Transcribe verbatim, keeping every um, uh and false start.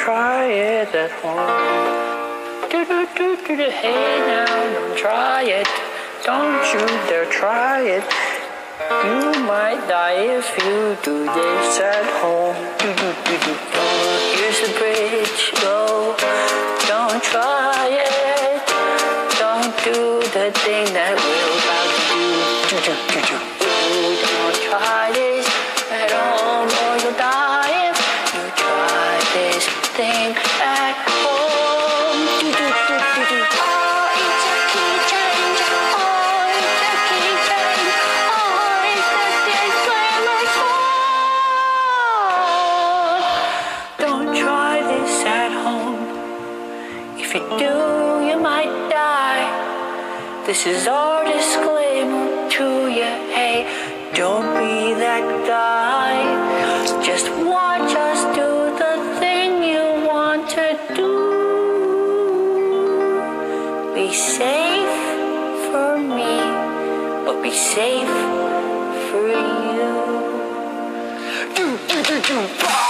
try it at home. Do do do do do. Hey now, don't try it. Don't you dare try it. You might die if you do this at home. Do do do do. Don't use the bridge. Go. Don't try it. Don't do the thing that we're about to do. Do do do do. Ooh, don't try this at home or you'll die if you try this thing at home. Do do do do do. Oh, it's a key change. Oh, it's a key change. Oh, it's the disclaimer's fault. Don't try this at home. If you do, you might die. This is our disclaimer to you. Hey, don't be that guy. Just watch us do the thing you want to do. Be safe for me, but be safe for you. Do, do, do, do.